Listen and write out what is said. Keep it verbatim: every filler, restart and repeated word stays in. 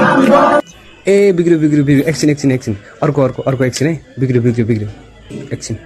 ए बिग्रियो बिग्रियो बिग्रियो एकछिन एकछिन एकछिन अर्को अर्को अर्को एकछिन है बिग्रियो बिग्रियो बिग्रियो एकछिन